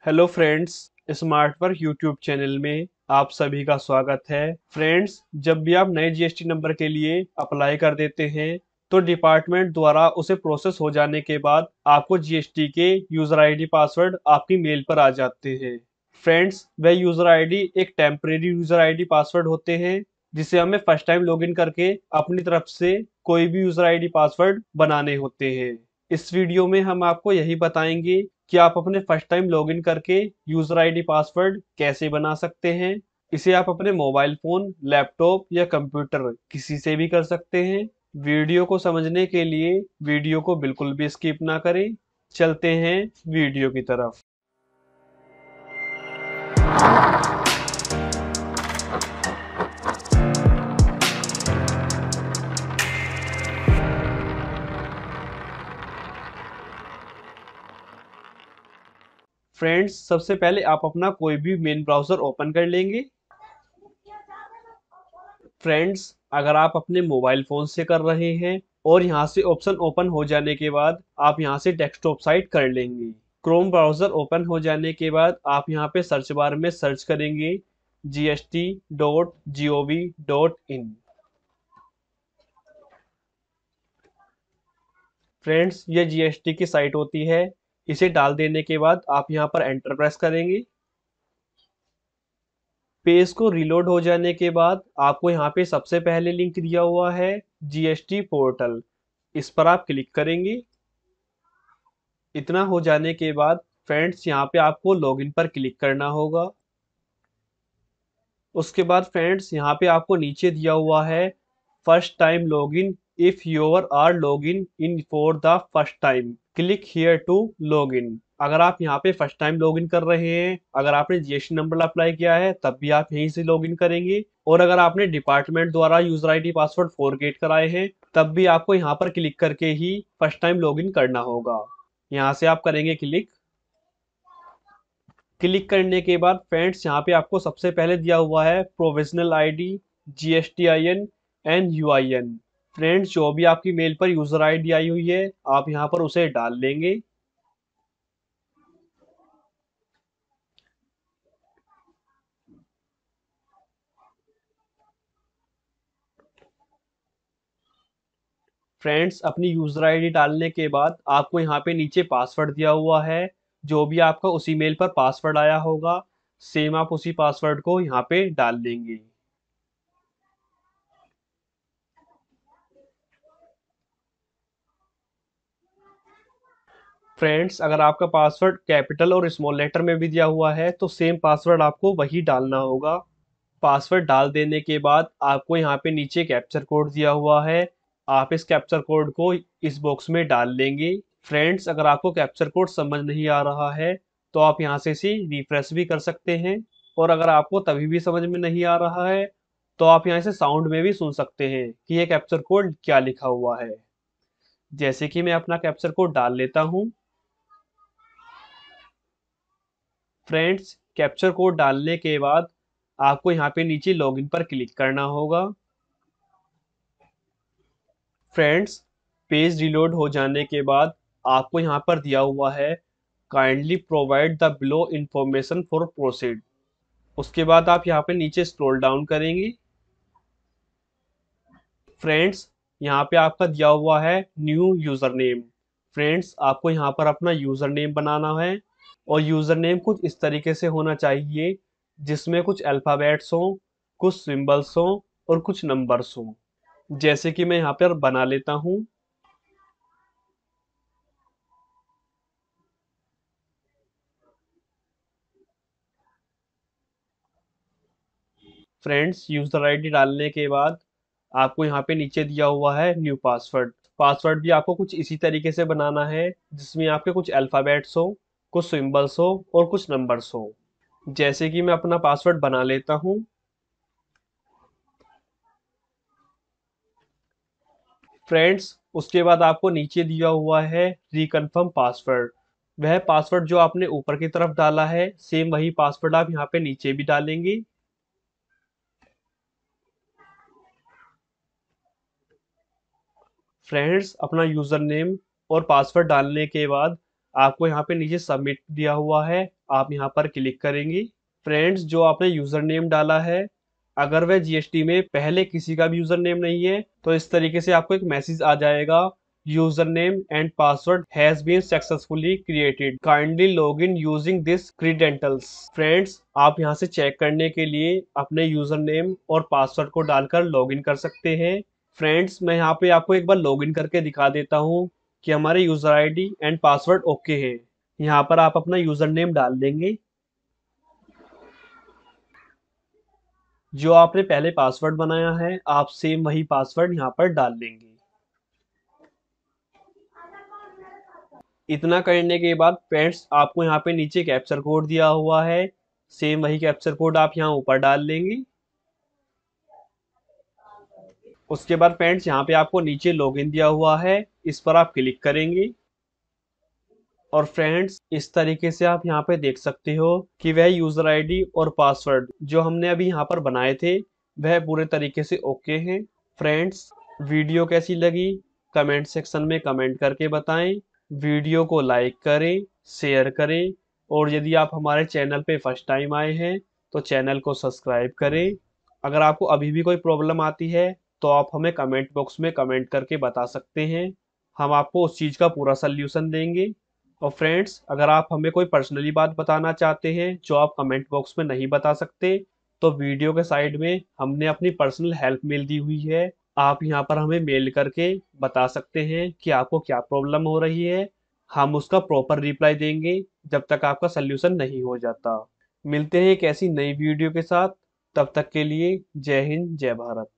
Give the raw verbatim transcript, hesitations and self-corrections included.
Hello friends, smart work YouTube channel में आप सभी का स्वागत है। फ्रेंड्स, जब भी आप नए जीएसटी नंबर के लिए अप्लाई कर देते हैं तो डिपार्टमेंट द्वारा उसे प्रोसेस हो जाने के बाद आपको जीएसटी के यूजर आईडी पासवर्ड आपकी मेल पर आ जाते हैं। फ्रेंड्स, वह यूजर आईडी एक टेम्परेरी यूजर आईडी पासवर्ड होते हैं जिसे हमें फर्स्ट टाइम लॉगिन करके अपनी तरफ से कोई भी यूजर आईडी पासवर्ड बनाने होते हैं। इस वीडियो में हम आपको यही बताएंगे कि आप अपने फर्स्ट टाइम लॉगिन करके यूजर आईडी पासवर्ड कैसे बना सकते हैं। इसे आप अपने मोबाइल फोन, लैपटॉप या कंप्यूटर किसी से भी कर सकते हैं। वीडियो को समझने के लिए वीडियो को बिल्कुल भी स्किप ना करें। चलते हैं वीडियो की तरफ। फ्रेंड्स, सबसे पहले आप अपना कोई भी मेन ब्राउजर ओपन कर लेंगे। फ्रेंड्स, अगर आप अपने मोबाइल फोन से कर रहे हैं और यहाँ से ऑप्शन ओपन हो जाने के बाद आप यहाँ से डेस्कटॉप साइट कर लेंगे। क्रोम ब्राउजर ओपन हो जाने के बाद आप यहाँ पे सर्च बार में सर्च करेंगे G S T dot G O V dot in. Friends, ये जीएसटी की साइट होती है। इसे डाल देने के बाद आप यहाँ पर एंटर प्रेस करेंगे। पेज को रिलोड हो जाने के बाद आपको यहाँ पे सबसे पहले लिंक दिया हुआ है जीएसटी पोर्टल। इस पर आप क्लिक करेंगे। इतना हो जाने के बाद फ्रेंड्स, यहाँ पे आपको लॉगिन पर क्लिक करना होगा। उसके बाद फ्रेंड्स, यहाँ पे आपको नीचे दिया हुआ है first time login. If your are login in for the first time click here to login. अगर आप यहाँ पे फर्स्ट टाइम लॉगिन कर रहे हैं, अगर आपने जीएसटी नंबर अप्लाई किया है तब भी आप यहीं से लॉगिन करेंगे, और अगर आपने डिपार्टमेंट द्वारा यूजर आईडी पासवर्ड फॉरगेट कराए हैं तब भी आपको यहाँ पर क्लिक करके ही फर्स्ट टाइम लॉगिन करना होगा। यहाँ से आप करेंगे क्लिक। क्लिक करने के बाद फ्रेंड्स, यहाँ पे आपको सबसे पहले दिया हुआ है provisional ID, GST I N and U I N. Friends, जो भी आपकी मेल पर यूजर आईडी आई हुई है आप यहाँ पर उसे डाल लेंगे। फ्रेंड्स, अपनी यूजर आईडी डालने के बाद आपको यहाँ पे नीचे पासवर्ड दिया हुआ है। जो भी आपका उसी मेल पर पासवर्ड आया होगा सेम आप उसी पासवर्ड को यहाँ पे डाल देंगे। फ्रेंड्स, अगर आपका पासवर्ड कैपिटल और स्मॉल लेटर में भी दिया हुआ है तो सेम पासवर्ड आपको वही डालना होगा। पासवर्ड डाल देने के बाद आपको यहाँ पे नीचे कैप्चर कोड दिया हुआ है। आप इस कैप्चर कोड को इस बॉक्स में डाल लेंगे। फ्रेंड्स, अगर आपको कैप्चर कोड समझ नहीं आ रहा है तो आप यहाँ से इसे रिफ्रेश भी कर सकते हैं, और अगर आपको तभी भी समझ में नहीं आ रहा है तो आप यहाँ से साउंड में भी सुन सकते हैं कि ये कैप्चर कोड क्या लिखा हुआ है। जैसे कि मैं अपना कैप्चर कोड डाल लेता हूँ। फ्रेंड्स, कैप्चर कोड डालने के बाद आपको यहाँ पे नीचे लॉगिन पर क्लिक करना होगा। फ्रेंड्स, पेज रिलोड हो जाने के बाद आपको यहाँ पर दिया हुआ है kindly provide the below information for proceed. उसके बाद आप यहाँ पे नीचे स्क्रॉल डाउन करेंगे। फ्रेंड्स, यहाँ पे आपका दिया हुआ है न्यू यूजर नेम। फ्रेंड्स, आपको यहाँ पर अपना यूजर नेम बनाना है, और यूजर नेम कुछ इस तरीके से होना चाहिए जिसमें कुछ अल्फाबेट्स हों, कुछ सिंबल्स हों और कुछ नंबर्स हों। जैसे कि मैं यहाँ पर बना लेता हूँ। फ्रेंड्स, यूजर आईडी डालने के बाद आपको यहाँ पे नीचे दिया हुआ है न्यू पासवर्ड। पासवर्ड भी आपको कुछ इसी तरीके से बनाना है जिसमें आपके कुछ अल्फाबेट्स हो, कुछ सिंबल्स हो और कुछ नंबर्स हो। जैसे कि मैं अपना पासवर्ड बना लेता हूँ। फ्रेंड्स, उसके बाद आपको नीचे दिया हुआ है रिकन्फर्म पासवर्ड। वह पासवर्ड जो आपने ऊपर की तरफ डाला है सेम वही पासवर्ड आप यहाँ पे नीचे भी डालेंगे। फ्रेंड्स, अपना यूजर नेम और पासवर्ड डालने के बाद आपको यहाँ पे नीचे सबमिट दिया हुआ है, आप यहाँ पर क्लिक करेंगे। फ्रेंड्स, जो आपने यूजर नेम डाला है, अगर वह जीएसटी में पहले किसी का भी यूजर नेम नहीं है तो इस तरीके से आपको एक मैसेज आ जाएगा, user name and password has been successfully created, kindly log in using this credentials. Friends, आप यहाँ से चेक करने के लिए अपने यूजर नेम और पासवर्ड को डालकर लॉग इन कर सकते हैं। फ्रेंड्स, मैं यहाँ पे आपको एक बार लॉग इन करके दिखा देता हूँ कि हमारे user ID and password okay है। यहाँ पर आप अपना यूजर नेम डाल देंगे, जो आपने पहले पासवर्ड बनाया है आप सेम वही पासवर्ड यहाँ पर डाल देंगे। इतना करने के बाद फ्रेंड्स, आपको यहाँ पे नीचे कैप्चर कोड दिया हुआ है, सेम वही कैप्चर कोड आप यहाँ ऊपर डाल देंगे। उसके बाद फ्रेंड्स, यहाँ पे आपको नीचे लॉगिन दिया हुआ है, इस पर आप क्लिक करेंगे। और फ्रेंड्स, इस तरीके से आप यहाँ पे देख सकते हो कि वह यूजर आईडी और पासवर्ड जो हमने अभी यहाँ पर बनाए थे वह पूरे तरीके से ओके हैं। फ्रेंड्स, वीडियो कैसी लगी कमेंट सेक्शन में कमेंट करके बताएं। वीडियो को लाइक करें, शेयर करें, और यदि आप हमारे चैनल पे फर्स्ट टाइम आए हैं तो चैनल को सब्सक्राइब करें। अगर आपको अभी भी कोई प्रॉब्लम आती है तो आप हमें कमेंट बॉक्स में कमेंट करके बता सकते हैं, हम आपको उस चीज़ का पूरा सल्यूशन देंगे। और फ्रेंड्स, अगर आप हमें कोई पर्सनली बात बताना चाहते हैं जो आप कमेंट बॉक्स में नहीं बता सकते तो वीडियो के साइड में हमने अपनी पर्सनल हेल्प मेल दी हुई है, आप यहाँ पर हमें मेल करके बता सकते हैं कि आपको क्या प्रॉब्लम हो रही है, हम उसका प्रॉपर रिप्लाई देंगे जब तक आपका सल्यूशन नहीं हो जाता। मिलते हैं एक ऐसी नई वीडियो के साथ, तब तक के लिए जय हिंद जय भारत।